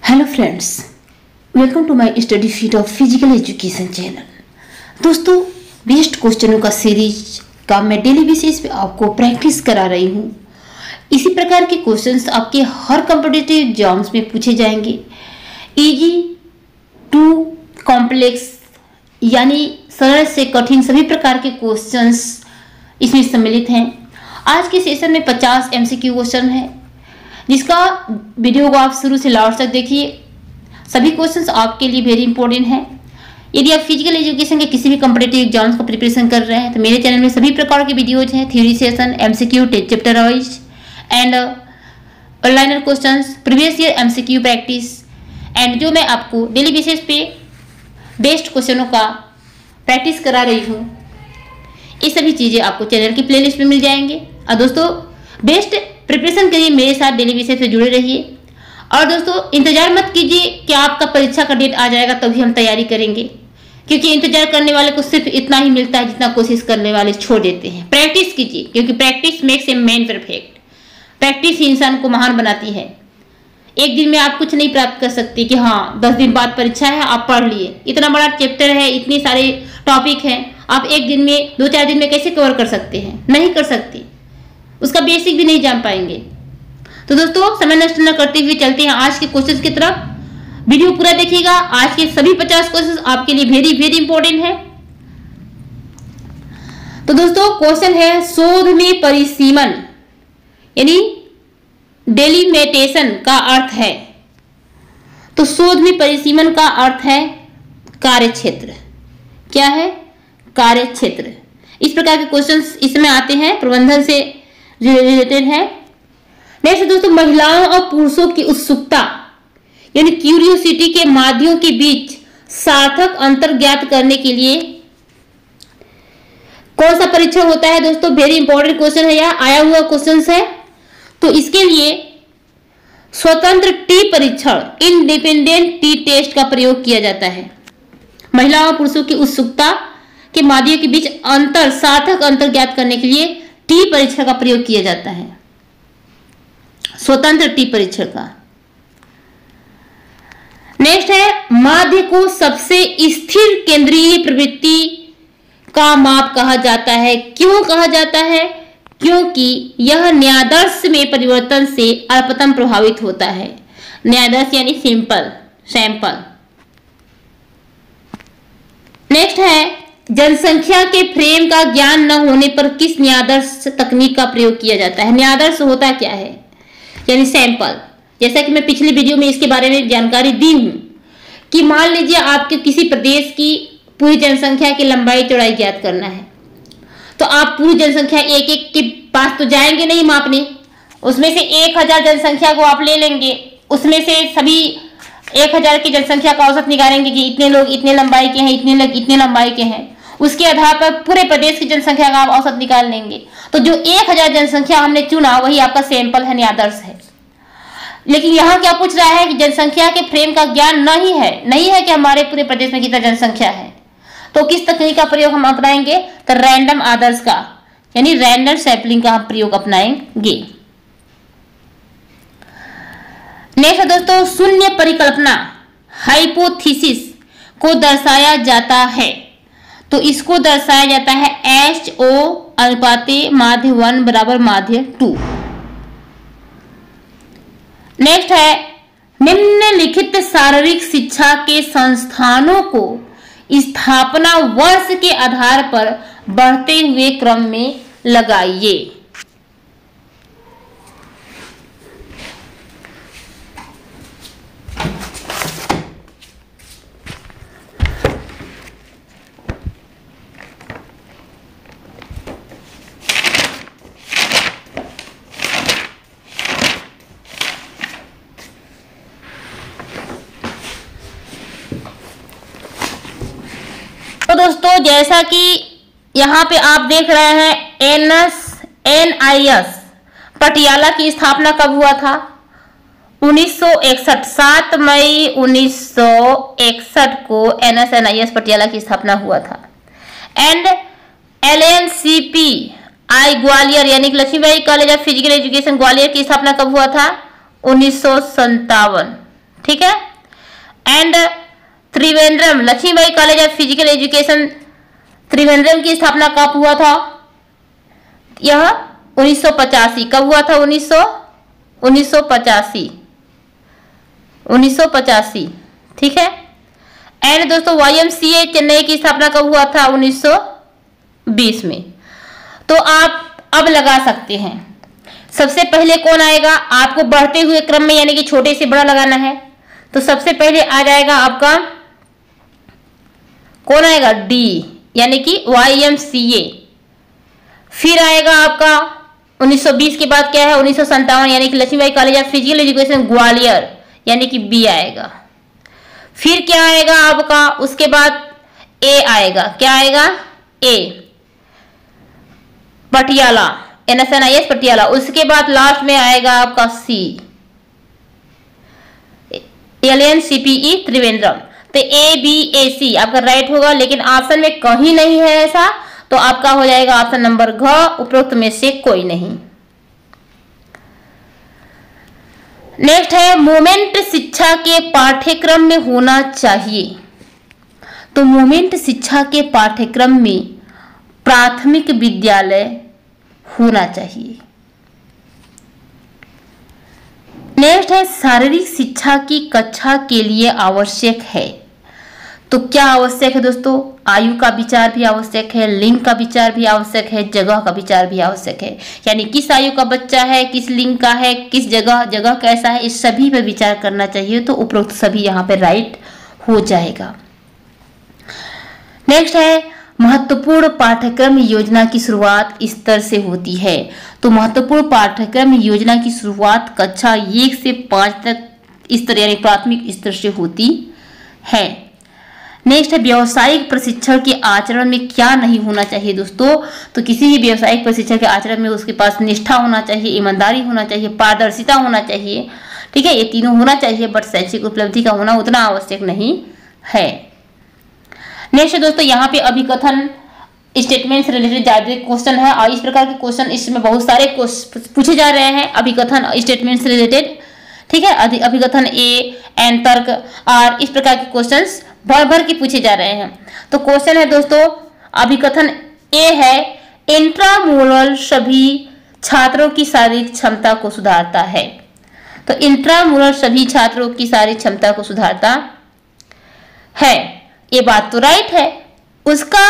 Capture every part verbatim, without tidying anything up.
Hello friends, welcome to my study feed of physical education channel. दोस्तों, best क्वेश्चनों का series का मैं डेली बेसिस पे आपको प्रैक्टिस करा रही हूँ। इसी प्रकार के क्वेश्चंस आपके हर कॉम्पिटिटिव एग्जाम्स में पूछे जाएंगे। इजी टू कॉम्प्लेक्स यानी सरल से कठिन सभी प्रकार के क्वेश्चंस इसमें सम्मिलित हैं। आज के सेशन में पचास एमसीक्यू क्वेश्चन है, जिसका वीडियो को आप शुरू से लास्ट तक देखिए। सभी क्वेश्चंस आपके लिए वेरी इंपॉर्टेंट हैं। यदि आप फिजिकल एजुकेशन के किसी भी कॉम्पिटिटिव एग्जाम्स का प्रिपरेशन कर रहे हैं तो मेरे चैनल में सभी प्रकार के वीडियोज हैं। Theory session, MCQ, chapter wise and online questions, previous year MCQ practice and जो मैं आपको डेली बेसिस पे बेस्ट क्वेश्चनों का प्रैक्टिस करा रही हूँ, ये सभी चीज़ें आपको चैनल की प्लेलिस्ट में मिल जाएंगे। और दोस्तों, बेस्ट प्रिपरेशन के लिए मेरे साथ डेली बेसिस पे जुड़े रहिए। और दोस्तों, इंतजार मत कीजिए कि आपका परीक्षा का डेट आ जाएगा तभी हम तैयारी करेंगे, क्योंकि इंतजार करने वाले को सिर्फ इतना ही मिलता है जितना कोशिश करने वाले छोड़ देते हैं। प्रैक्टिस कीजिए, क्योंकि practice makes a man perfect. Practice ही इंसान को महान बनाती है। एक दिन में आप कुछ नहीं प्राप्त कर सकते कि हाँ दस दिन बाद परीक्षा है, आप पढ़ लिए। इतना बड़ा चैप्टर है, इतने सारे टॉपिक हैं, आप एक दिन में दो चार दिन में कैसे कवर कर सकते हैं? नहीं कर सकते। उसका बेसिक भी नहीं जान पाएंगे। तो दोस्तों, समय नष्ट न करते हुए चलते हैं आज के क्वेश्चंस की तरफ। वीडियो पूरा देखिएगा। आज के सभी पचास क्वेश्चंस आपके लिए वेरी वेरी इंपॉर्टेंट है। तो दोस्तों, क्वेश्चन है शोध में परिसीमन यानी डेलिमिटेशन का अर्थ है। तो शोध में परिसीमन का अर्थ है कार्यक्षेत्र। क्या है? कार्यक्षेत्र। इस प्रकार के क्वेश्चंस इसमें आते हैं, प्रबंधन से रिलेटेड है। नेक्स्ट दोस्तों, महिलाओं और पुरुषों की उत्सुकता यानी क्यूरियोसिटी के माध्यमों के बीच सार्थक अंतर ज्ञात करने के लिए कौन सा परीक्षण होता है? दोस्तों, वेरी इंपॉर्टेंट क्वेश्चन है, यह आया हुआ क्वेश्चन है। तो इसके लिए स्वतंत्र टी परीक्षण, इंडिपेंडेंट टी टेस्ट का प्रयोग किया जाता है। महिलाओं और पुरुषों की उत्सुकता के माध्यम के बीच अंतर सार्थक अंतर ज्ञात करने के लिए टी परीक्षण का प्रयोग किया जाता है, स्वतंत्र टी परीक्षण का। नेक्स्ट है माध्य को सबसे स्थिर केंद्रीय प्रवृत्ति का माप कहा जाता है। क्यों कहा जाता है? क्योंकि यह न्यायादर्श में परिवर्तन से अल्पतम प्रभावित होता है। न्यायादर्श यानी सिंपल सैंपल। नेक्स्ट है जनसंख्या के फ्रेम का ज्ञान न होने पर किस न्यायादर्श तकनीक का प्रयोग किया जाता है? न्यायादर्श होता क्या है? यानी सैंपल। जैसा कि मैं पिछली वीडियो में इसके बारे में जानकारी दी हूं कि मान लीजिए आपके किसी प्रदेश की पूरी जनसंख्या की लंबाई चौड़ाई ज्ञात करना है, तो आप पूरी जनसंख्या एक एक के पास तो जाएंगे नहीं मापने। उसमें से एक हजार जनसंख्या को आप ले लेंगे, उसमें से सभी एक हजार की जनसंख्या का औसत निकालेंगे कि इतने लोग इतने लंबाई के हैं, इतने लोग इतने लंबाई के हैं। उसके आधार पर पूरे प्रदेश की जनसंख्या का आप औसत निकाल लेंगे। तो जो एक हजार जनसंख्या हमने चुना वही आपका सैंपल है, न्यायादर्श है। लेकिन यहाँ क्या पूछ रहा है कि जनसंख्या के फ्रेम का ज्ञान नहीं है, नहीं है कि हमारे पूरे प्रदेश में कितना जनसंख्या है। तो किस तकनीक का प्रयोग हम अपनाएंगे? तो रैंडम आदर्श का यानी रैंडम सैंपलिंग का हम प्रयोग अपनाएंगे। नेक्स्ट दोस्तों, शून्य परिकल्पना हाइपोथेसिस को दर्शाया जाता है। तो इसको दर्शाया जाता है एच ओ अनुपाते माध्य वन बराबर माध्य टू। नेक्स्ट है निम्नलिखित शारीरिक शिक्षा के संस्थानों को स्थापना वर्ष के आधार पर बढ़ते हुए क्रम में लगाइए। तो दोस्तों, जैसा कि यहाँ पे आप देख रहे हैं, एनएस एनआईएस पटियाला की स्थापना कब हुआ था? उन्नीस सौ इकसठ, सात मई उन्नीस सौ इकसठ को एनएस एनआईएस पटियाला की स्थापना हुआ था। एंड एलएनसीपी आई ग्वालियर यानी कि Lakshmibai college of physical education Gwalior की स्थापना कब हुआ था? उन्नीस सौ संतावन, ठीक है। And Trivandrum, Lakshmibai college of physical education Trivandrum की स्थापना कब हुआ था? यह उन्नीस सौ पचासी। कब हुआ था? उन्नीस सौ उन्नीस सौ पचासी उन्नीस सौ पचासी, ठीक है। एंड दोस्तों वाईएमसीए चेन्नई की स्थापना कब हुआ था? उन्नीस सौ बीस में। तो आप अब लगा सकते हैं, सबसे पहले कौन आएगा? आपको बढ़ते हुए क्रम में यानी कि छोटे से बड़ा लगाना है। तो सबसे पहले आ जाएगा आपका कौन आएगा? डी यानी कि वाईएमसीए। फिर आएगा आपका उन्नीस सौ बीस के बाद क्या है? उन्नीस सौ सत्तावन यानी कि Lakshmibai college of physical education Gwalior यानी कि बी आएगा। फिर क्या आएगा आपका? उसके बाद ए आएगा। क्या आएगा? ए, पटियाला, एनएसएनआईएस पटियाला। उसके बाद लास्ट में आएगा आपका सी, एलएनसीपीई त्रिवेंद्रम। तो ए बी ए सी आपका राइट होगा, लेकिन ऑप्शन में कहीं नहीं है ऐसा, तो आपका हो जाएगा ऑप्शन नंबर घ, उपरोक्त में से कोई नहीं। नेक्स्ट है मोमेंट शिक्षा के पाठ्यक्रम में होना चाहिए। तो मोमेंट शिक्षा के पाठ्यक्रम में प्राथमिक विद्यालय होना चाहिए। नेक्स्ट है शारीरिक शिक्षा की कक्षा के लिए आवश्यक है। तो क्या आवश्यक है दोस्तों? आयु का विचार भी आवश्यक है, लिंग का विचार भी आवश्यक है, जगह का विचार भी आवश्यक है। यानी किस आयु का बच्चा है, किस लिंग का है, किस जगह जगह कैसा है, इस सभी पर विचार करना चाहिए। तो उपरोक्त सभी यहाँ पे राइट हो जाएगा। नेक्स्ट है महत्वपूर्ण पाठ्यक्रम योजना की शुरुआत इस तरह से होती है। तो महत्वपूर्ण पाठ्यक्रम योजना की शुरुआत कक्षा एक से पांच तक इस तरह यानी प्राथमिक स्तर से होती है। नेक्स्ट है व्यावसायिक प्रशिक्षण के आचरण में क्या नहीं होना चाहिए दोस्तों? तो किसी भी व्यावसायिक प्रशिक्षण के आचरण में उसके पास निष्ठा होना चाहिए, ईमानदारी होना चाहिए, पारदर्शिता होना चाहिए, ठीक है। ये तीनों होना चाहिए, बट शैक्षिक उपलब्धि का होना उतना आवश्यक नहीं है। नेक्स्ट दोस्तों यहाँ पे अभिकथन स्टेटमेंट से रिलेटेड ज्यादा क्वेश्चन है, और इस प्रकार के क्वेश्चन इसमें बहुत सारे पूछे जा रहे हैं अभिकथन स्टेटमेंट से रिलेटेड, ठीक है। अभिकथन ए एंड तर्क और इस प्रकार के क्वेश्चंस भर भर के पूछे जा रहे हैं। तो क्वेश्चन है दोस्तों, अभिकथन ए है इंट्रामोरल सभी छात्रों की शारीरिक क्षमता को सुधारता है। तो इंट्रामोरल सभी छात्रों की शारीरिक क्षमता को सुधारता है, ये बात तो राइट है। उसका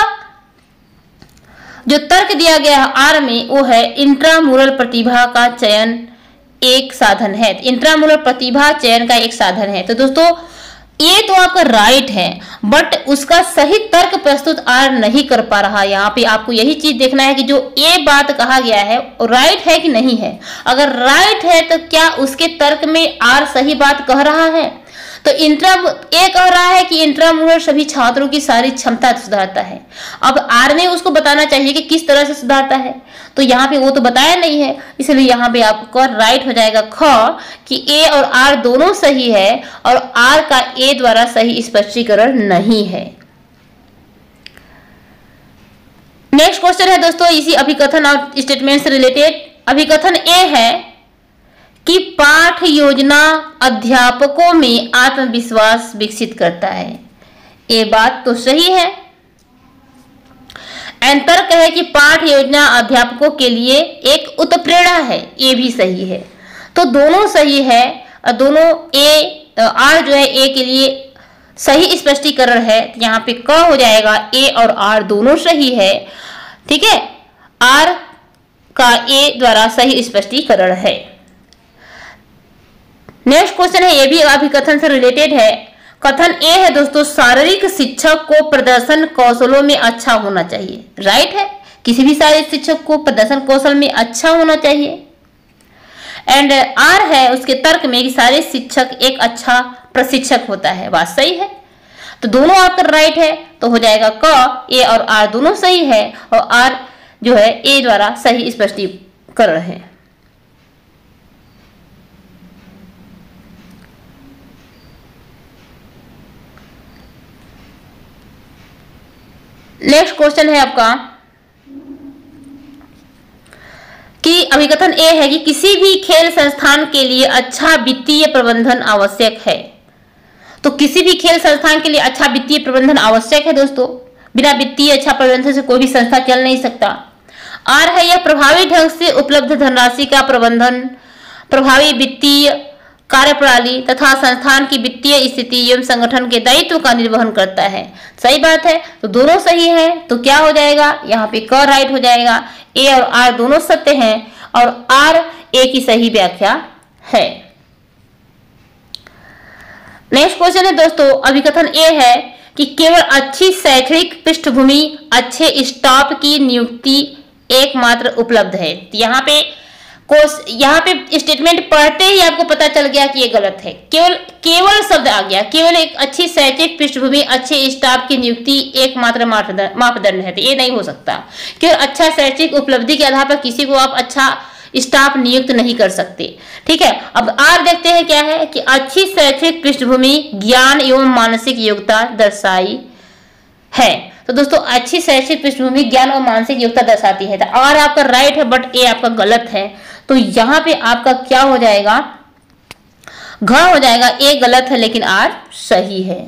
जो तर्क दिया गया है आर में वो है इंट्रामोरल प्रतिभा का चयन एक साधन है। इंट्रामोरल प्रतिभा चयन का एक साधन है। तो दोस्तों ये तो आपका राइट है, बट उसका सही तर्क प्रस्तुत आर नहीं कर पा रहा। यहाँ पे आपको यही चीज देखना है कि जो ये बात कहा गया है राइट है कि नहीं है। अगर राइट है तो क्या उसके तर्क में आर सही बात कह रहा है? तो इंट्रा ए कह रहा है कि इंट्रामोरल सभी छात्रों की शारीरिक क्षमता सुधारता है। अब आर ने उसको बताना चाहिए कि किस तरह से सुधारता है, तो यहाँ पे वो तो बताया नहीं है, इसलिए यहाँ पे आपको राइट हो जाएगा ख कि ए और आर दोनों सही है और आर का ए द्वारा सही स्पष्टीकरण नहीं है। नेक्स्ट क्वेश्चन है दोस्तों इसी अभिकथन और स्टेटमेंट से रिलेटेड। अभिकथन ए है कि पाठ योजना अध्यापकों में आत्मविश्वास विकसित करता है। ये बात तो सही है। एंड तर्क है कि पाठ योजना अध्यापकों के लिए एक उत्प्रेरणा है, ये भी सही है। तो दोनों सही है, दोनों ए आर जो है ए के लिए सही स्पष्टीकरण है। यहाँ पे क हो जाएगा, ए और आर दोनों सही है, ठीक है। आर का ए द्वारा सही स्पष्टीकरण है। नेक्स्ट क्वेश्चन है, ये भी अभिकथन से रिलेटेड है। कथन ए है दोस्तों, शारीरिक शिक्षक को प्रदर्शन कौशलों में अच्छा होना चाहिए। राइट है, किसी भी शारीरिक शिक्षक को प्रदर्शन कौशल में अच्छा होना चाहिए। एंड आर है उसके तर्क में कि शारीरिक शिक्षक एक अच्छा प्रशिक्षक होता है। बात सही है, तो दोनों आपका राइट है, तो हो जाएगा क, ए और आर दोनों सही है और आर जो है ए द्वारा सही स्पष्टीकरण है। नेक्स्ट क्वेश्चन है आपका कि अभिकथन ए है कि किसी भी खेल संस्थान के लिए अच्छा वित्तीय प्रबंधन आवश्यक है। तो किसी भी खेल संस्थान के लिए अच्छा वित्तीय प्रबंधन आवश्यक है दोस्तों। बिना वित्तीय अच्छा प्रबंधन से कोई भी संस्था चल नहीं सकता। आर है, यह प्रभावी ढंग से उपलब्ध धनराशि का प्रबंधन, प्रभावी वित्तीय कार्यप्रणाली तथा संस्थान की वित्तीय स्थिति एवं संगठन के दायित्व का निर्वहन करता है। सही बात है, तो दोनों सही है। तो क्या हो जाएगा, यहाँ पे क राइट हो जाएगा। ए और आर दोनों सत्य हैं और आर ए की सही व्याख्या है। नेक्स्ट क्वेश्चन है दोस्तों, अभिकथन ए है कि केवल अच्छी शैक्षणिक पृष्ठभूमि, अच्छे स्टाफ की नियुक्ति एकमात्र उपलब्ध है। यहाँ पे कोर्स यहाँ पे स्टेटमेंट पढ़ते ही आपको पता चल गया कि ये गलत है। केवल केवल शब्द आ गया, केवल एक अच्छी शैक्षिक पृष्ठभूमि, अच्छे स्टाफ की नियुक्ति एकमात्र मापदंड है, तो ये नहीं हो सकता। केवल अच्छा शैक्षिक उपलब्धि के आधार पर किसी को आप अच्छा स्टाफ नियुक्त नहीं कर सकते। ठीक है, अब आर देखते हैं क्या है कि अच्छी शैक्षिक पृष्ठभूमि, ज्ञान एवं मानसिक योग्यता दर्शाई है। तो दोस्तों अच्छी शैक्षिक पृष्ठभूमि, ज्ञान और मानसिक योग्यता दर्शाती है। तो आर आपका राइट है बट ए आपका गलत है। तो यहाँ पे आपका क्या हो जाएगा, घ हो जाएगा। ए गलत है लेकिन आर सही है।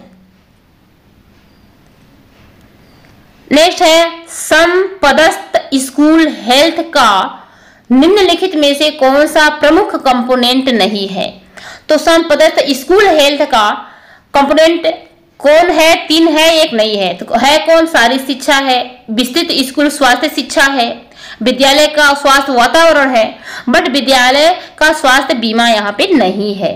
नेक्स्ट है, समपदस्थ स्कूल हेल्थ का निम्नलिखित में से कौन सा प्रमुख कंपोनेंट नहीं है। तो समपदस्थ स्कूल हेल्थ का कंपोनेंट कौन है, तीन है, एक नहीं है। तो है कौन, सारी शिक्षा है, विस्तृत स्कूल स्वास्थ्य शिक्षा है, विद्यालय का स्वास्थ्य वातावरण है, बट विद्यालय का स्वास्थ्य बीमा यहाँ पे नहीं है।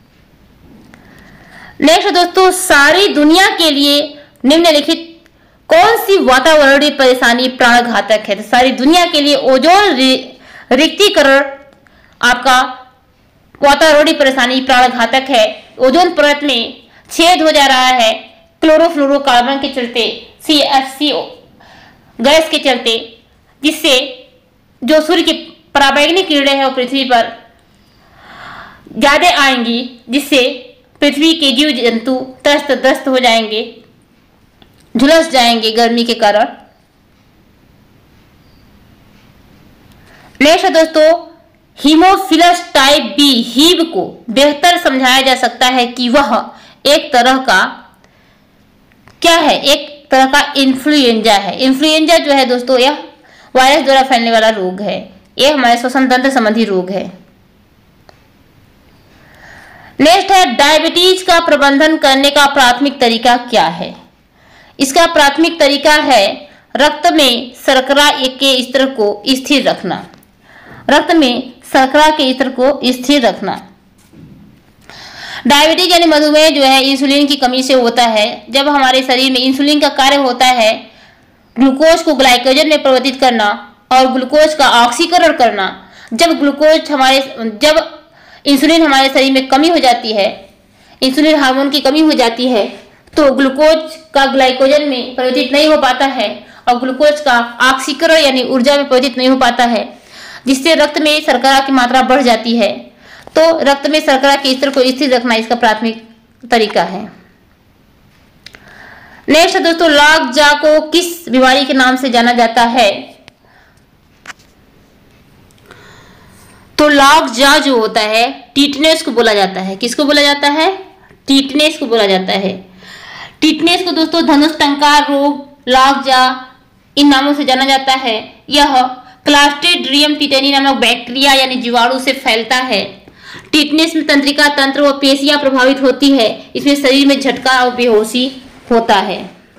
नेक्स्ट दोस्तों, सारी दुनिया के लिए निम्नलिखित कौन सी वातावरणीय परेशानी प्राणघातक है। तो सारी दुनिया के लिए ओजोन रिक्तीकरण आपका वातावरणीय परेशानी प्राणघातक है। ओजोन परत में छेद हो जा रहा है क्लोरोफ्लोरोकार्बन के चलते, सी एफ सी ओ गैस के चलते, जिससे जो सूर्य की पराबैंगनी किरणें हैं वो पृथ्वी पर ज्यादा आएंगी, जिससे पृथ्वी के जीव जंतु त्रस्त ग्रस्त हो जाएंगे, झुलस जाएंगे गर्मी के कारण। नेक्स्ट दोस्तों, हीमोफिलस टाइप बी हीव को बेहतर समझाया जा सकता है कि वह एक तरह का क्या है, एक तरह का इन्फ्लुएंजा है। इन्फ्लुएंजा जो है दोस्तों यह वायरस द्वारा फैलने वाला रोग है। यह हमारे श्वसन तंत्र संबंधी रोग है। नेक्स्ट है, डायबिटीज का प्रबंधन करने का प्राथमिक तरीका क्या है। इसका प्राथमिक तरीका है रक्त में शर्करा के स्तर को स्थिर रखना। रक्त में शर्करा के स्तर को स्थिर रखना। डायबिटीज यानी मधुमेह जो है इंसुलिन की कमी से होता है। जब हमारे शरीर में इंसुलिन का कार्य होता है ग्लूकोज को ग्लाइकोजन में परिवर्तित करना और ग्लूकोज का ऑक्सीकरण करना। जब ग्लूकोज हमारे जब इंसुलिन हमारे शरीर में कमी हो जाती है, इंसुलिन हार्मोन की कमी हो जाती है, तो ग्लूकोज का ग्लाइकोजन में परिवर्तित नहीं हो पाता है और ग्लूकोज का ऑक्सीकरण यानी ऊर्जा में परिवर्तित नहीं हो पाता है, जिससे रक्त में शर्करा की मात्रा बढ़ जाती है। तो रक्त में शर्करा के स्तर को स्थिर रखना इसका प्राथमिक तरीका है। नेक्स्ट दोस्तों, लॉग जा को किस बीमारी के नाम से जाना जाता है। तो लॉग जा जो होता है टीटनेस को बोला जाता है। किसको बोला जाता है, टीटनेस को बोला जाता है। टीटनेस को दोस्तों धनुष टंकार रोग, लॉग जा इन नामों से जाना जाता है। यह क्लास्ट्रीडियम टिटेनी नामक बैक्टीरिया यानी जीवाणु से फैलता है। टीटनेस में तंत्रिका तंत्र व पेशियां प्रभावित होती है। इसमें शरीर में झटका और बेहोशी होता है।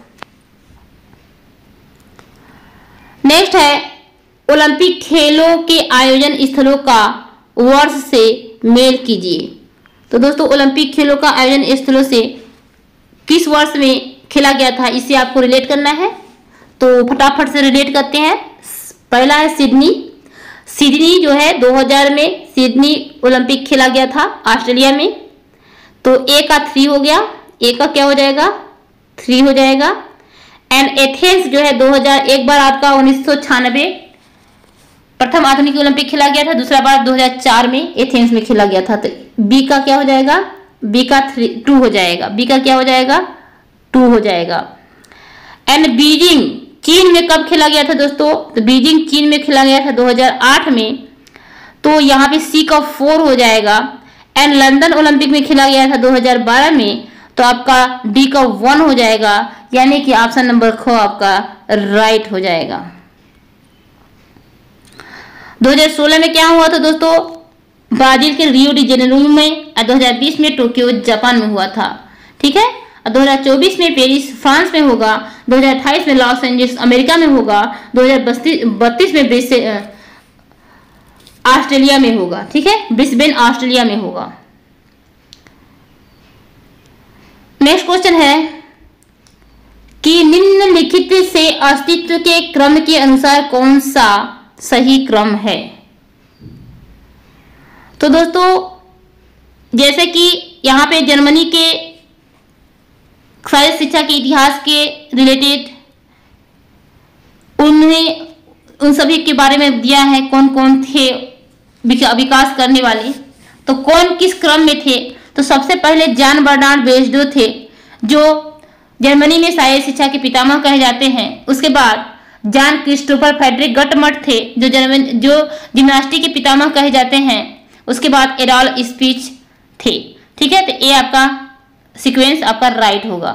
नेक्स्ट है, ओलंपिक खेलों के आयोजन स्थलों का वर्ष से मेल कीजिए। तो दोस्तों ओलंपिक खेलों का आयोजन स्थलों से किस वर्ष में खेला गया था इसे आपको रिलेट करना है। तो फटाफट से रिलेट करते हैं। पहला है सिडनी। सिडनी जो है दो हज़ार में सिडनी ओलंपिक खेला गया था ऑस्ट्रेलिया में। तो ए का थ्री हो गया, ए का क्या हो जाएगा, थ्री हो जाएगा। एंड एथेंस जो है दो हज़ार एक बार आपका उन्नीस सौ छियानवे प्रथम आधुनिक ओलंपिक खेला गया था, दूसरा बार दो हज़ार चार में एथेंस में खेला गया था। तो बी का क्या हो जाएगा, बी का थ्री टू हो जाएगा, बी का क्या हो जाएगा, टू हो जाएगा। एंड बीजिंग चीन में कब खेला गया था दोस्तों, तो बीजिंग चीन में खेला गया था दो हज़ार आठ में। तो यहाँ पे सी का फोर हो जाएगा। एंड लंदन ओलंपिक में खेला गया था दो हज़ार बारह में। तो आपका डी का वन हो जाएगा, यानी कि ऑप्शन नंबर ख आपका राइट हो जाएगा। दो हज़ार सोलह में क्या हुआ था दोस्तों? ब्राजील के रियो डी जेनेरो में, दो हज़ार बीस में टोक्यो जापान में हुआ था, ठीक है। दो हज़ार चौबीस में पेरिस फ्रांस में होगा, दो हज़ार अट्ठाईस में लॉस एंजल्स अमेरिका में होगा, दो हज़ार बत्तीस में ब्रिस्बेन ऑस्ट्रेलिया में होगा, ठीक है, ब्रिस्बेन ऑस्ट्रेलिया में होगा। नेक्स्ट क्वेश्चन है कि निम्नलिखित से अस्तित्व के क्रम के अनुसार कौन सा सही क्रम है? तो दोस्तों जैसे कि यहाँ पे जर्मनी के शारीरिक शिक्षा के इतिहास के रिलेटेड उन्हें उन सभी के बारे में दिया है, कौन कौन थे विकास करने वाले, तो कौन किस क्रम में थे। तो सबसे पहले जान बर्नार्ड बेजडो थे, जो जर्मनी में शारीरिक शिक्षा के पितामह कहे जाते हैं। उसके बाद जान क्रिस्टोफर फ्रेडरिक गटमट थे, जो जर्मन जो जिम्नास्टिक के पितामह कहे जाते हैं। उसके बाद एडॉल्फ स्पीच थे, ठीक है। तो ये आपका सीक्वेंस आपका राइट होगा।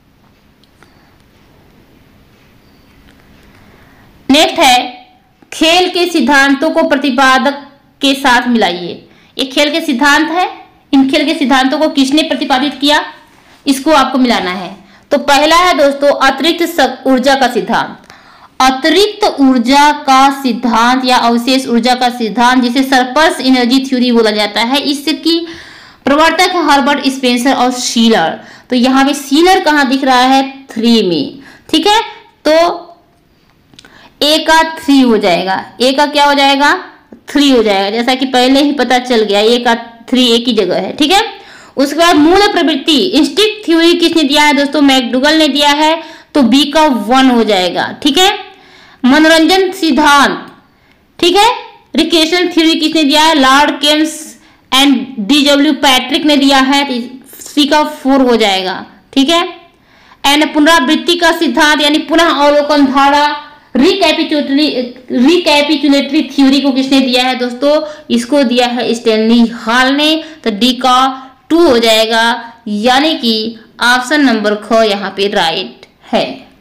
नेक्स्ट है खेल के सिद्धांतों को प्रतिपादक के साथ मिलाइए। ये खेल के सिद्धांत है, इन खेल के सिद्धांतों को किसने प्रतिपादित किया, इसको आपको मिलाना है। तो पहला है दोस्तों अतिरिक्त ऊर्जा का सिद्धांत। अतिरिक्त ऊर्जा का सिद्धांत या अवशेष ऊर्जा का सिद्धांत, जिसे सरप्लस एनर्जी थ्योरी बोला जाता है, इसकी प्रवर्तक है हर्बर्ट स्पेंसर और शीलर। तो यहाँ पे शीलर कहाँ दिख रहा है? थ्री में, ठीक है। तो ए का थ्री हो जाएगा, ए का क्या हो जाएगा? थ्री हो जाएगा, जैसा कि पहले ही पता चल गया, ए का थ्री एक ही जगह है, ठीक है। उसके बाद मूल प्रवृत्ति इंस्टिंक्ट थ्योरी किसने दिया है दोस्तों? मैकडूगल ने दिया है, तो बी का वन हो जाएगा, ठीक है। मनोरंजन सिद्धांत, ठीक है, रिक्रिएशन थ्योरी किसने दिया है? Lord Kames and D W Patrick ने दिया है, तो सी का फोर हो जाएगा, ठीक है। एंड पुनरावृत्ति का सिद्धांत यानी पुनः अवलोकन धारा रिकैपिचुलेटरी रिकैपिचुलेटरी थ्योरी को किसने दिया है दोस्तों? इसको दिया है स्टैनली हॉल ने, तो डी का टू हो जाएगा, यानी कि ऑप्शन नंबर ख यहाँ पे राइट है।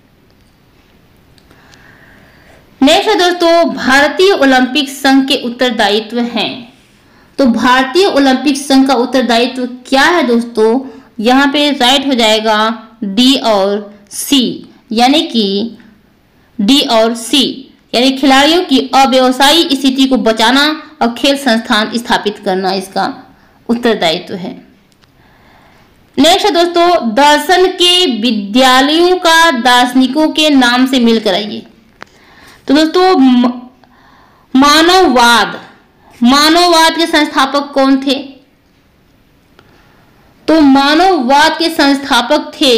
नेक्स्ट है दोस्तों भारतीय ओलंपिक संघ के उत्तरदायित्व हैं। तो भारतीय ओलंपिक संघ का उत्तरदायित्व क्या है दोस्तों? यहाँ पे राइट हो जाएगा डी और सी, यानी कि डी और सी, यानी खिलाड़ियों की अव्यवसायी स्थिति को बचाना और खेल संस्थान स्थापित करना इसका उत्तरदायित्व है। नेक्स्ट है दोस्तों दर्शन के विद्यालयों का दार्शनिकों के नाम से मिल कराइए। तो दोस्तों मानववाद मानववाद के संस्थापक कौन थे? तो मानववाद के संस्थापक थे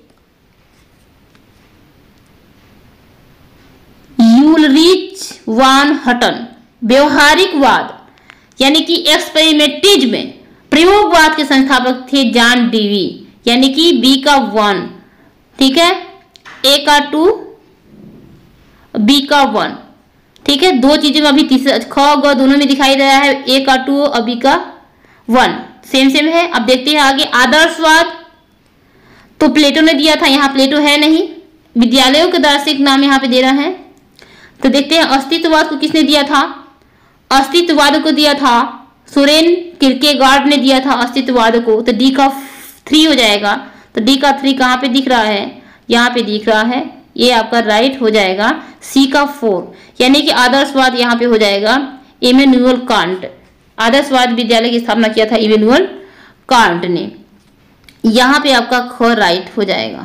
यूलरिच वान हटन। व्यवहारिकवाद यानी कि एक्सपेरिमेंटिज्म प्रयोगवाद के संस्थापक थे जॉन डीवी, यानी कि बी का वन, ठीक है, ए का टू, बी का वन, ठीक है। दो चीजों में अभी तीसरा ख ग दोनों में दिखाई दे रहा है, ए का टू और बी का वन सेम सेम है। अब देखते हैं आगे आदर्शवाद, तो प्लेटो ने दिया था, यहाँ प्लेटो है नहीं, विद्यालयों के दार्शनिक नाम यहाँ पे दे रहा है। तो देखते हैं अस्तित्ववाद को किसने दिया था? अस्तित्ववाद को दिया था सोरेन किरकेगार्ड ने दिया था अस्तित्ववाद को, तो डी का थ्री हो जाएगा। तो डी का थ्री कहाँ पे दिख रहा है? यहाँ पे दिख रहा है, ये आपका राइट हो जाएगा। सी का फोर, यानी कि आदर्शवाद यहाँ पे हो जाएगा इमैनुअल कांट। आदर्शवाद विद्यालय की स्थापना किया था इमैनुअल कांट ने, यहाँ पे आपका ख राइट हो जाएगा।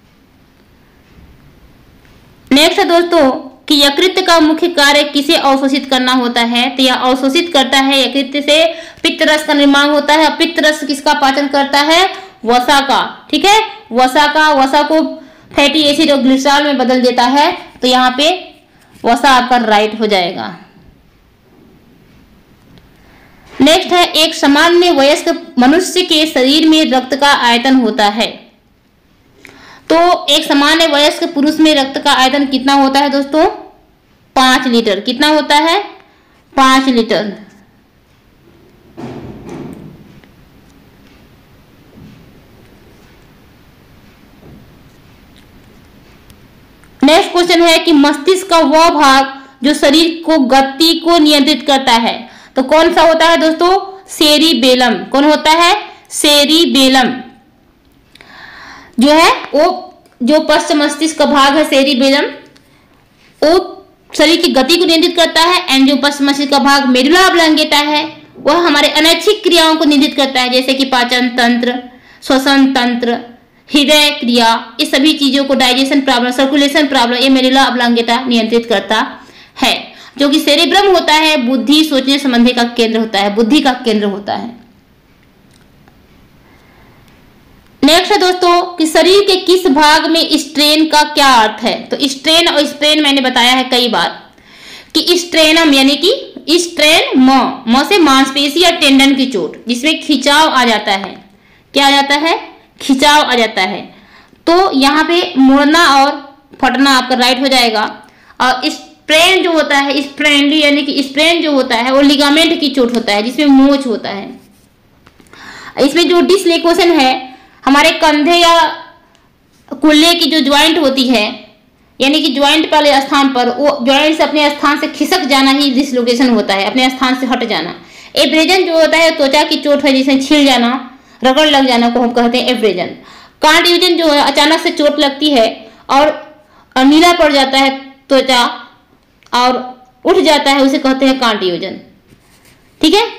नेक्स्ट है दोस्तों कि यकृत का मुख्य कार्य किसे अवशोषित करना होता है? तो यह अवशोषित करता है, यकृत से पित्तरस का निर्माण होता है। पित्तरस किसका पाचन करता है? वसा का, ठीक है, वसा का। वसा को फैटी एसिड और ग्लिसरॉल में बदल देता है, तो यहाँ पे वसा आपका राइट हो जाएगा। नेक्स्ट है एक सामान्य वयस्क मनुष्य के शरीर में रक्त का आयतन होता है। तो एक सामान्य वयस्क पुरुष में रक्त का आयतन कितना होता है दोस्तों? पांच लीटर। कितना होता है? पांच लीटर। नेक्स्ट क्वेश्चन है कि मस्तिष्क का वह भाग जो शरीर को गति को नियंत्रित करता है, तो कौन सा होता है दोस्तों? सेरिबेलम। कौन होता है? सेरिबेलम जो है वो, जो पश्च मस्तिष्क का भाग है सेरिबेलम, वो शरीर की गति को नियंत्रित करता है। एंड जो पश्च मस्तिष्क का भाग मेडुला ऑब्लांगेटा है वह हमारे अनैच्छिक क्रियाओं को नियंत्रित करता है, जैसे कि पाचन तंत्र, श्वसन तंत्र, हृदय क्रिया, ये सभी चीजों को, डाइजेशन प्रॉब्लम, सर्कुलेशन प्रॉब्लम, ये मेडुला ऑब्लांगेटा नियंत्रित करता है। जो कि सेरेब्रम होता है बुद्धि, सोचने संबंधी का केंद्र होता है, बुद्धि का केंद्र होता है। नेक्स्ट है दोस्तों कि शरीर के किस भाग में स्ट्रेन का क्या अर्थ है? तो स्ट्रेन और स्ट्रेन मैंने बताया है कई बार कि स्ट्रेनम यानी कि स्ट्रेन म म से मांसपेशी या टेंडन की चोट, जिसमें खिंचाव आ जाता है। क्या आ जाता है? खिंचाव आ जाता है। तो यहाँ पे मुड़ना और फटना आपका राइट हो जाएगा। और स्प्रेन जो होता है, स्प्रेनली यानी कि स्प्रेन जो होता है वो लिगामेंट की चोट होता है, जिसमें मोच होता है। इसमें जो डिसलोकेशन है हमारे कंधे या कुल्ले की जो ज्वाइंट होती है, यानी कि ज्वाइंट वाले स्थान पर, वो ज्वाइंट से अपने स्थान से खिसक जाना ही डिसलोकेशन होता है, अपने स्थान से हट जाना। एब्रेजन जो होता है त्वचा की चोट है, जिसमें छिल जाना, रगड़ लग जाना को हम कहते हैं एब्रेजन। कार्डियोजन जो है अचानक से चोट लगती है और नीला पड़ जाता है त्वचा और उठ जाता है, उसे कहते हैं कार्डियोजन। ठीक है।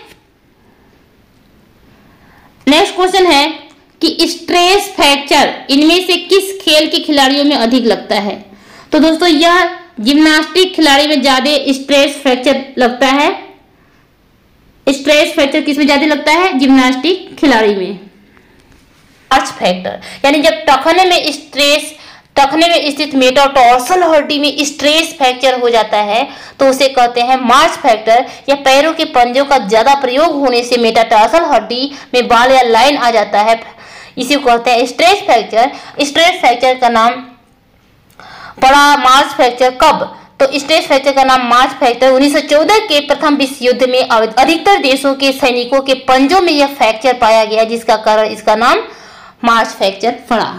नेक्स्ट क्वेश्चन है कि स्ट्रेस फ्रैक्चर इनमें से किस खेल के खिलाड़ियों में अधिक लगता है? तो दोस्तों यह जिम्नास्टिक खिलाड़ी में ज्यादा स्ट्रेस फ्रैक्चर लगता है। स्ट्रेस फ्रैक्चर किस में ज्यादा लगता है? जिम्नास्टिक खिलाड़ी में। मार्च फैक्टर यानी जब टखने में स्ट्रेस, टखने में स्थित मेटाटार्सल हड्डी में स्ट्रेस फ्रैक्चर हो जाता है तो उसे कहते हैं मार्च फैक्टर। या पैरों के पंजों का ज्यादा प्रयोग होने से मेटाटार्सल हड्डी में बाल या लाइन आ जाता है, इसी को कहते हैं स्ट्रेस फ्रैक्चर। स्ट्रेस फ्रैक्चर का नाम पड़ा मार्च फ्रैक्चर कब? तो स्ट्रेस फ्रैक्चर का नाम मार्च फ्रैक्चर उन्नीस सौ चौदह के प्रथम विश्व युद्ध में अधिकतर देशों के सैनिकों के पंजों में यह फ्रैक्चर पाया गया, जिसका कारण इसका नाम मार्च फ्रैक्चर पड़ा।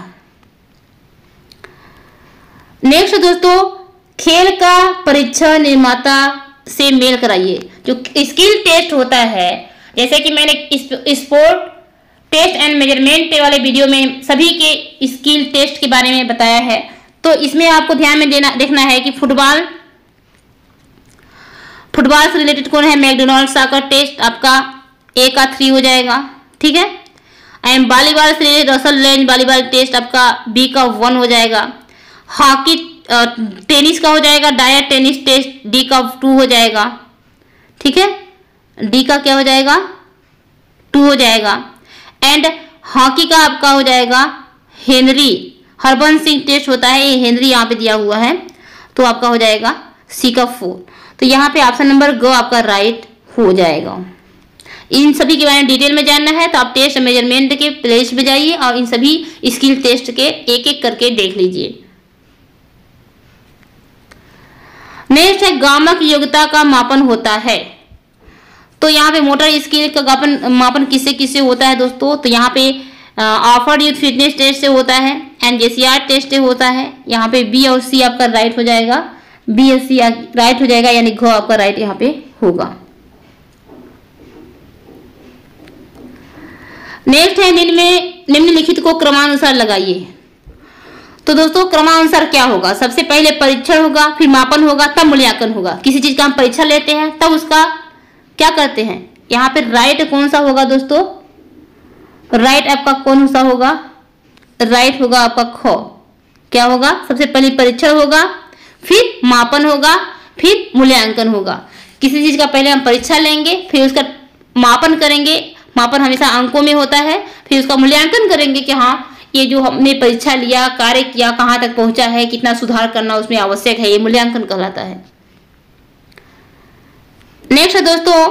नेक्स्ट दोस्तों, खेल का परीक्षण निर्माता से मेल कराइए। जो स्किल टेस्ट होता है, जैसे कि मैंने स्पोर्ट टेस्ट एंड मेजरमेंट वाले वीडियो में सभी के स्किल टेस्ट के बारे में बताया है, तो इसमें आपको ध्यान में देना देखना है कि फुटबॉल फुटबॉल से रिलेटेड कौन है? मैकडोनाल्ड का टेस्ट आपका ए का थ्री हो जाएगा। ठीक है। एंड वॉलीबॉल से related Russell Lange volleyball test आपका बी का वन हो जाएगा। हॉकी टेनिस का हो जाएगा डायर टेनिस टेस्ट डी का टू हो जाएगा। ठीक है। डी का क्या हो जाएगा? टू हो जाएगा। एंड हॉकी का आपका हो जाएगा हेनरी हरबंस सिंह टेस्ट होता है, ये हेनरी यहाँ पे दिया हुआ है, तो आपका हो जाएगा सी का फोर। तो यहाँ पे ऑप्शन नंबर ग आपका राइट हो जाएगा। इन सभी के बारे में डिटेल में जानना है तो आप टेस्ट मेजरमेंट के प्लेलिस्ट में जाइए और इन सभी स्किल टेस्ट के एक एक करके देख लीजिए। नेक्स्ट है गामक योग्यता का मापन होता है। तो यहाँ पे मोटर स्किल का मापन मापन किससे किससे होता है दोस्तों? तो यहाँ पे ऑफर्ड यूथ फिटनेस टेस्ट से होता है एंड जेसीआर टेस्ट से होता है। यहाँ पे बी और सी आपका राइट हो जाएगा, बी और सी राइट हो जाएगा, यानी घ आपका राइट यहाँ पे होगा। नेक्स्ट है निम्न निम्नलिखित को क्रमानुसार लगाइए। तो दोस्तों क्रमानुसार क्या होगा? सबसे पहले परीक्षण होगा, फिर मापन होगा, तब मूल्यांकन होगा। किसी चीज का हम परीक्षण लेते हैं तब उसका क्या करते हैं? यहाँ पे राइट कौन सा होगा दोस्तों? राइट आपका कौन सा होगा? राइट होगा आपका ख। क्या होगा? सबसे पहले परीक्षण होगा, फिर मापन होगा, फिर मूल्यांकन होगा। किसी चीज का पहले हम परीक्षा लेंगे, फिर उसका मापन करेंगे, मापन हमेशा अंकों में होता है, फिर उसका मूल्यांकन करेंगे कि हाँ ये जो हमने परीक्षा लिया, कार्य किया, कहाँ तक पहुंचा है, कितना सुधार करना उसमें आवश्यक है, ये मूल्यांकन कहलाता है। नेक्स्ट है दोस्तों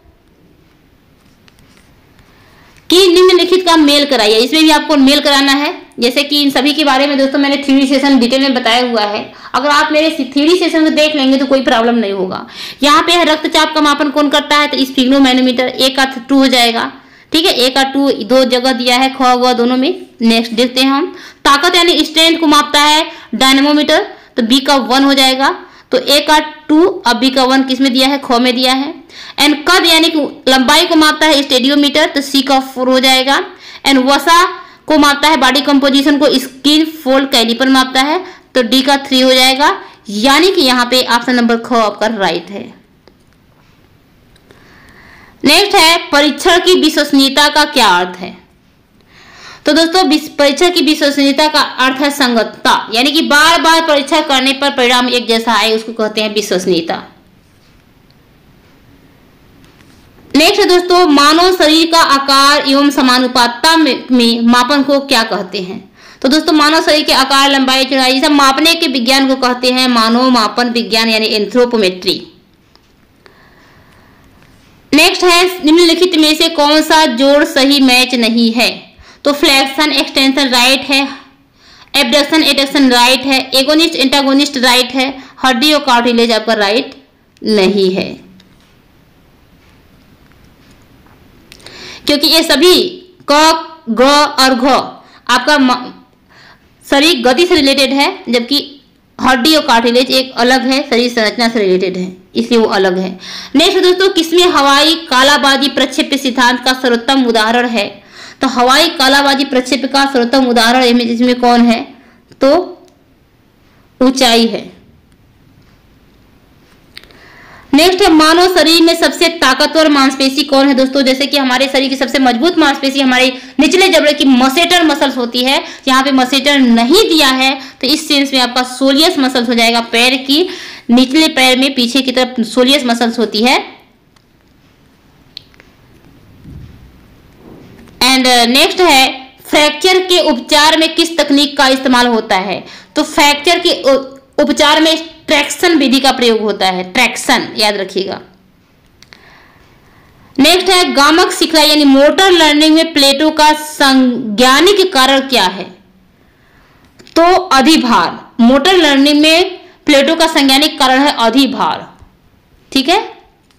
कि निम्नलिखित का मेल कराइए। इसमें भी आपको मेल कराना है, जैसे कि इन सभी के बारे में दोस्तों मैंने थ्योरी सेशन डिटेल में बताया हुआ है। अगर आप मेरे थ्योरी सेशन को देख लेंगे तो कोई प्रॉब्लम नहीं होगा। यहाँ पे रक्तचाप का मापन कौन करता है? तो स्फिग्नोमैनोमीटर ए का टू हो जाएगा। ठीक है, ए का टू दो जगह दिया है, ख ग दोनों में। नेक्स्ट देखते हैं हम। ताकत यानी स्ट्रेंथ को मापता है डायनेमोमीटर, तो बी का वन हो जाएगा। तो ए का टू, अब बी का वन किस में दिया है, ख में दिया है। एंड कद यानी कि लंबाई को मापता है स्टेडियोमीटर, तो सी का फोर हो जाएगा। एंड वसा को मापता है, बॉडी कंपोजिशन को स्किन फोल्ड कैलिपर मापता है, तो डी का थ्री हो जाएगा। यानी कि यहाँ पे ऑप्शन नंबर ख आपका राइट है। नेक्स्ट है परीक्षण की विश्वसनीयता का क्या अर्थ है। तो दोस्तों परीक्षण की विश्वसनीयता का अर्थ है संगतता, यानी कि बार बार परीक्षा करने पर परिणाम एक जैसा आए, उसको कहते हैं विश्वसनीयता। नेक्स्ट है दोस्तों मानव शरीर का आकार एवं समानुपातता में, में मापन को क्या कहते हैं। तो दोस्तों मानव शरीर के आकार, लंबाई, चौड़ाई सब मापने के विज्ञान को कहते हैं मानव मापन विज्ञान यानी एंथ्रोपोमेट्री। नेक्स्ट है निम्नलिखित में से कौन सा जोड़ सही मैच नहीं है। तो फ्लेक्शन एक्सटेंशन राइट है, एबडक्शन एडक्शन राइट है, एगोनिस्ट एंटागोनिस्ट राइट है, हड्डी और कार्टिलेज आपका राइट नहीं है, क्योंकि ये सभी क, ग और घ आपका शरीर गति से रिलेटेड है, जबकि हड्डी और कार्टिलेज एक अलग है, शरीर संरचना से रिलेटेड है, इसलिए वो अलग है। नेक्स्ट दोस्तों किसमें हवाई कालाबाजी प्रक्षेप्य सिद्धांत का सर्वोत्तम उदाहरण है। तो हवाई कालाबाजी प्रक्षेप्य का सर्वोत्तम उदाहरण इसमें कौन है, तो ऊंचाई है। नेक्स्ट है मानव शरीर में सबसे ताकतवर मांसपेशी कौन है। दोस्तों जैसे कि हमारे शरीर की सबसे मजबूत मांसपेशी हमारे निचले जबड़े की मसेटर मसल्स होती है, यहाँ पे मसेटर नहीं दिया है तो इस सेंस में आपका सोलियस मसल्स हो जाएगा। पैर की निचले पैर में पीछे की तरफ सोलियस मसल्स होती है। एंड नेक्स्ट है फ्रैक्चर के उपचार में किस तकनीक का इस्तेमाल होता है। तो फ्रैक्चर के उपचार में ट्रैक्शन विधि का प्रयोग होता है, ट्रैक्शन याद रखिएगा। नेक्स्ट है गामक सिखलाई यानी मोटर लर्निंग में प्लेटो का संज्ञानिक कारण क्या है। तो अधिभार, मोटर लर्निंग में प्लेटो का संज्ञानिक कारण है अधिभार, ठीक है,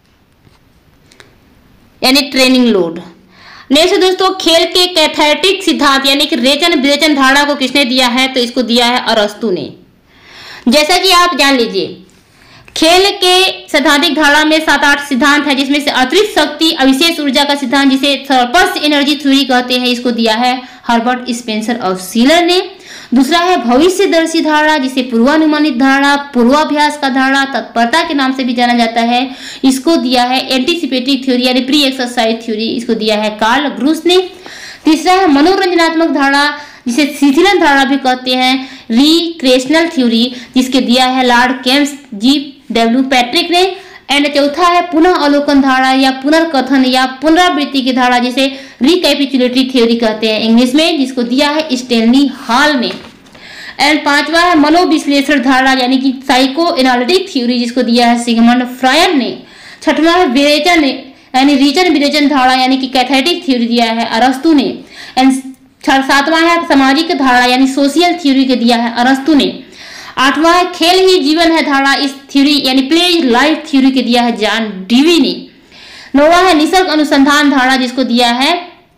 यानी ट्रेनिंग लोड। नेक्स्ट दोस्तों खेल के कैथेटिक सिद्धांत यानी कि रेचन विरेचन धारणा को किसने दिया है। तो इसको दिया है अरस्तु ने। जैसा कि आप जान लीजिए खेल के सैद्धांतिक धारणा में सात आठ सिद्धांत है, जिसमें से अतिरिक्त शक्ति अविशेष ऊर्जा का सिद्धांत जिसे सरप्लस एनर्जी थ्योरी कहते हैं, इसको दिया है हर्बर्ट स्पेंसर और सीलर ने। दूसरा है भविष्यदर्शी धारणा जिसे पूर्वानुमानित धारणा, पूर्वाभ्यास का धारणा, तत्परता के नाम से भी जाना जाता है, इसको दिया है एंटीसिपेटरी थ्योरी यानी प्री एक्सरसाइज थ्योरी, इसको दिया है कार्ल ग्रूस ने। तीसरा है मनोरंजनात्मक धारणा जिसे शिथिलन धारणा भी कहते हैं, रिक्रिएशनल थ्योरी, जिसके दिया है Lord Kames G W Patrick ने। एंड चौथा है पुनः अवलोकन धारणा या पुनर्कथन या पुनरावृत्ति की धारणा जिसे रिकैपिचुलेटरी थ्योरी कहते हैं इंग्लिश में, जिसको दिया है स्टैनली हॉल ने। एंड पांचवा है मनोविश्लेषण धारणा यानी कि साइको एनालिटिक थ्योरी, जिसको दिया है सिगमंड फ्रायड ने। छठवां है विरेचन यानी रीचन विरेचन धारणा यानी कि कैथेटिक थ्योरी दिया है अरस्तु ने। एंड सातवां है सामाजिक धारणा यानी सोशियल थ्योरी के दिया है अरस्तु ने। आठवां है खेल ही जीवन है धारणा, इस थ्योरी यानी प्ले इज लाइफ थ्योरी के दिया है जॉन डीवी ने। नौवां है निसर्ग अनुसंधान धारणा जिसको दिया है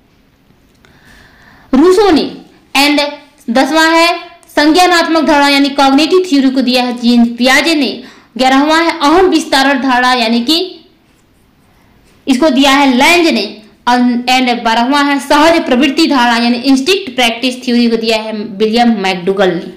रूसो ने। एंड दसवां है संज्ञानात्मक धारणा यानी कॉग्निटिव थ्योरी को दिया है जीन पियाजे ने। ग्यारहवां है अहम विस्तारण धारणा यानी कि इसको दिया है लैंज ने। एंड बारहवां है सहज प्रवृत्ति धारणा यानी इंस्टिंक्ट प्रैक्टिस थ्योरी को दिया है विलियम मैकडूगल ने।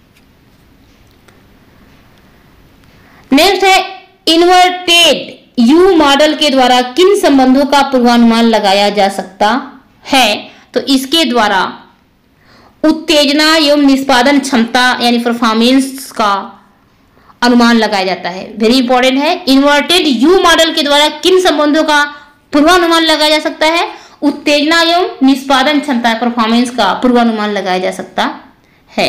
नेक्स्ट है इन्वर्टेड यू मॉडल के द्वारा किन संबंधों का पूर्वानुमान लगाया जा सकता है। तो इसके द्वारा उत्तेजना एवं निष्पादन क्षमता यानी परफॉर्मेंस का अनुमान लगाया जाता है। वेरी इंपॉर्टेंट है, इन्वर्टेड यू मॉडल के द्वारा किन संबंधों का पूर्वानुमान लगाया जा सकता है। उत्तेजना एवं निष्पादन क्षमता परफॉर्मेंस का पूर्वानुमान लगाया जा सकता है।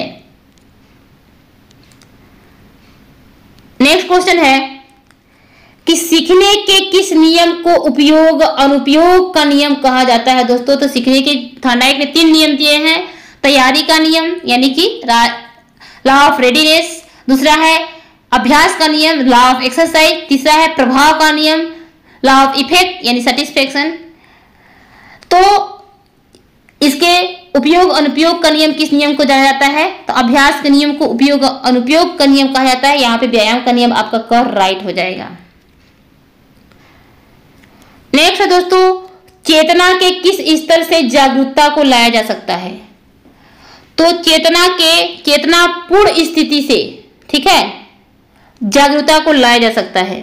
नेक्स्ट क्वेश्चन है कि सीखने के किस नियम को उपयोग अनुपयोग का नियम कहा जाता है। दोस्तों तो सीखने के थॉर्नडाइक ने तीन नियम दिए हैं। तैयारी का नियम यानी कि लॉ ऑफ रेडीनेस, दूसरा है अभ्यास का नियम लॉ ऑफ एक्सरसाइज, तीसरा है प्रभाव का नियम लॉ ऑफ इफेक्ट यानी सेटिस्फेक्शन। तो इसके उपयोग अनुपयोग का नियम किस नियम को जाना जाता है? तो अभ्यास के नियम को उपयोग अनुपयोग का नियम कहा जाता है। यहाँ पे व्यायाम का नियम आपका क राइट हो जाएगा। नेक्स्ट है दोस्तों, चेतना के किस स्तर से जागरूकता को लाया जा सकता है? तो चेतना के चेतनापूर्ण स्थिति से, ठीक है, जागरूकता को लाया जा सकता है।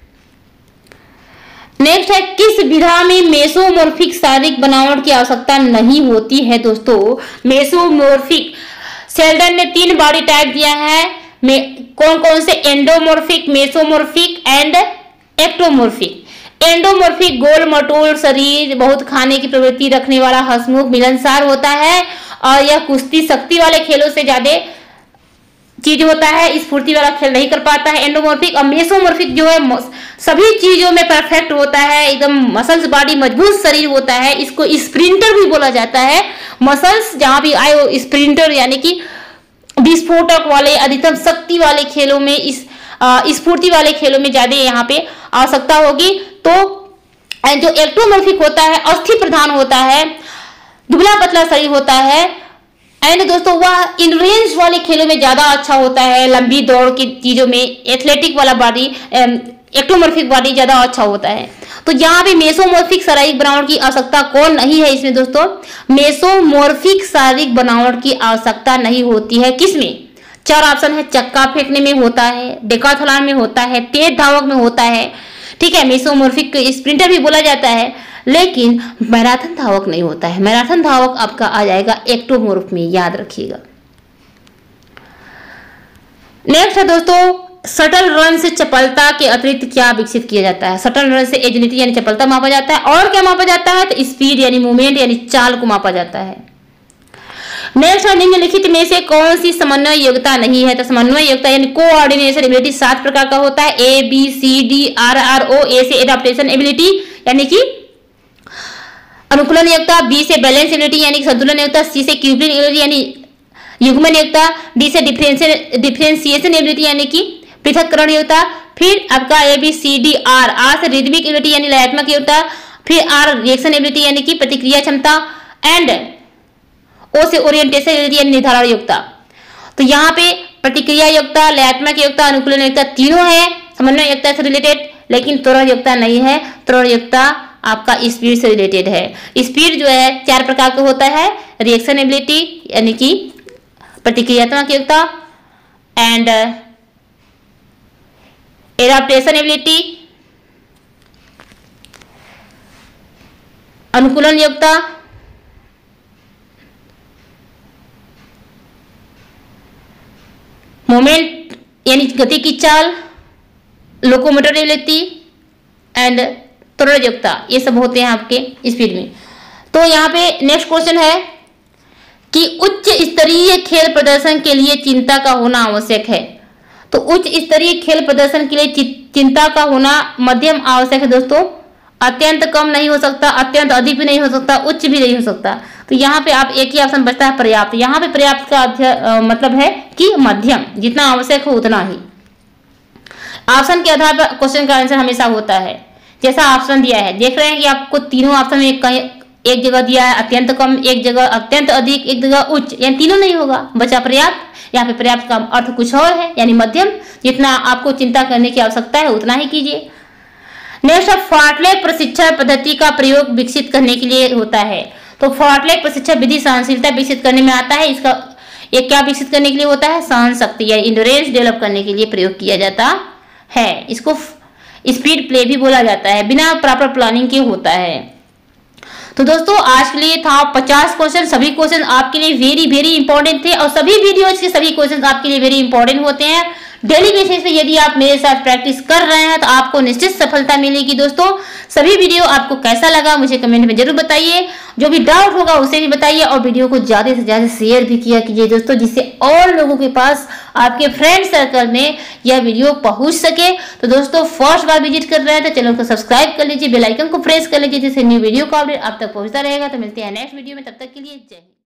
नेक्स्ट है, किस विधा में मेसोमॉर्फिक शारीरिक बनावट की आवश्यकता नहीं होती है? दोस्तों मेसोमॉर्फिक, शेल्डन ने तीन बॉडी टाइप दिया है, कौन कौन से? Endomorphic, mesomorphic and ectomorphic. Endomorphic गोल मटोल शरीर, बहुत खाने की प्रवृत्ति रखने वाला, हंसमुख, मिलनसार होता है और यह कुश्ती शक्ति वाले खेलों से ज्यादा चीज होता है, स्फूर्ति वाला खेल नहीं कर पाता है एंडोमॉर्फिक। और मेसोमॉर्फिक जो है सभी चीजों में परफेक्ट होता है, एकदम मसल्स बॉडी, मजबूत शरीर होता है। इसको स्प्रिंटर भी बोला जाता है। मसल्स जहां भी आए वो स्प्रिंटर यानी कि विस्फोटक वाले, अधिकतम शक्ति वाले खेलों में, इस स्फूर्ति वाले खेलों में ज्यादा यहाँ पे आवश्यकता होगी। तो जो एक्टोमॉर्फिक होता है अस्थि प्रधान होता है, दुबला पतला शरीर होता है, एंड दोस्तों वह इन रेंज वाले खेलों में ज्यादा अच्छा होता है, लंबी दौड़ की चीजों में एथलेटिक वाला बॉडी, एक्टोमॉर्फिक बॉडी ज्यादा अच्छा होता है। तो यहाँ पे मेसोमॉर्फिक शारीरिक बनावट की आवश्यकता कौन नहीं है इसमें? दोस्तों मेसोमॉर्फिक शारीरिक बनावट की आवश्यकता नहीं होती है। किसमें? चार ऑप्शन है, चक्का फेंकने में होता है, डेकाथलॉन में होता है, तेज धावक में होता है, ठीक है, मेसोमॉर्फिक स्प्रिंटर भी बोला जाता है, लेकिन मैराथन धावक नहीं होता है। मैराथन धावक आपका आ जाएगा एक्टोमॉर्फ में, याद रखिएगा। नेक्स्ट है दोस्तों, शटल रन से चपलता के अतिरिक्त क्या विकसित किया जाता है? शटल रन से एजिलिटी यानी चपलता मापा जाता है, और क्या मापा जाता है? तो स्पीड यानी मूवमेंट यानी चाल को मापा जाता है। नेक्स्ट है, निम्नलिखित में से कौन सी समन्वय योग्यता नहीं है? तो समन्वय योग्यता यानी कोऑर्डिनेशन एबिलिटी सात प्रकार का होता है, A B C D R R O. A से एडाप्टेशन एबिलिटी यानी कि अनुकूलन योग्यता, बी से बैलेंस एबिलिटी यानी संतुलन योग्यता, सी से क्यूबिन एबिलिटी यानी युग्मन योग्यता, डी से डिफरेंशिएशन एबिलिटी यानी कि पृथक्करण योग्यता, फिर आपका A B C D R, R से रिदमिक एबिलिटी यानी लयात्मक योग्यता, फिर आर रिएक्शन एबिलिटी यानी कि प्रतिक्रिया क्षमता, एंड ओ से ओरिएंटेशन एबिलिटी यानी निर्धारण योग्यता। तो यहाँ पे प्रतिक्रिया योग्यता, लयात्मक योग्यता, अनुकूलन योग्यता तीनों है समन्वय योग्यता से रिलेटेड, लेकिन त्वरण योग्यता नहीं है। त्वरण योग्यता आपका स्पीड से रिलेटेड है। स्पीड जो है चार प्रकार का होता है, रिएक्शन एबिलिटी यानी कि प्रतिक्रियात्मक योग्यता, एंड एडाप्टेशन एबिलिटी, अनुकूलन योग्यता, मोमेंट यानी गति की चाल, लोकोमोटर एबिलिटी, एंड त्वरण योग्यता। ये सब होते हैं आपके स्पीड में। तो यहाँ पे नेक्स्ट क्वेश्चन है कि उच्च स्तरीय खेल प्रदर्शन के लिए चिंता का होना आवश्यक है। तो उच्च स्तरीय खेल प्रदर्शन के लिए चिंता का होना मध्यम आवश्यक है दोस्तों। अत्यंत कम नहीं हो सकता, अत्यंत अधिक भी नहीं हो सकता, उच्च भी नहीं हो सकता। तो यहाँ पे आप एक ही ऑप्शन बचता है पर्याप्त। यहाँ पे पर्याप्त का आ, मतलब है कि मध्यम, जितना आवश्यक हो उतना ही। ऑप्शन के आधार पर क्वेश्चन का आंसर हमेशा होता है। जैसा ऑप्शन दिया है, देख रहे हैं कि आपको तीनों ऑप्शन में कहीं एक जगह दिया है अत्यंत कम, एक जगह अत्यंत अधिक, एक जगह उच्च, यानी तीनों नहीं होगा, बचा पर्याप्त। यहाँ पे पर्याप्त का अर्थ कुछ और है, यानी मध्यम, जितना आपको चिंता करने की आवश्यकता है उतना ही कीजिए। नेक्स्ट, फार्टलेग प्रशिक्षण पद्धति का प्रयोग विकसित करने के लिए होता है। तो फार्टलेग प्रशिक्षण विधि सहनशीलता विकसित करने में आता है। इसका ये क्या विकसित करने के लिए होता है? सहन शक्ति या इंडोरेंस डेवलप करने के लिए प्रयोग किया जाता है। इसको स्पीड प्ले भी बोला जाता है, बिना प्रॉपर प्लानिंग के होता है। तो दोस्तों आज के लिए था पचास क्वेश्चन। सभी क्वेश्चन आपके लिए वेरी वेरी इंपॉर्टेंट थे और सभी वीडियोज के सभी क्वेश्चन आपके लिए वेरी इंपॉर्टेंट होते हैं। डेली बेसिस पे यदि आप मेरे साथ प्रैक्टिस कर रहे हैं तो आपको निश्चित सफलता मिलेगी। दोस्तों सभी वीडियो आपको कैसा लगा मुझे कमेंट में जरूर बताइए। जो भी डाउट होगा उसे भी बताइए और वीडियो को ज्यादा से ज्यादा शेयर भी किया कीजिए दोस्तों, जिससे और लोगों के पास आपके फ्रेंड सर्कल में यह वीडियो पहुंच सके। तो दोस्तों फर्स्ट बार विजिट कर रहे हैं तो चैनल को सब्सक्राइब कर लीजिए, बेल आइकन को प्रेस कर लीजिए, जिससे न्यू वीडियो का अपडेट आप तक पहुंचता रहेगा। तो मिलते हैं नेक्स्ट वीडियो में, तब तक के लिए जय हिंद।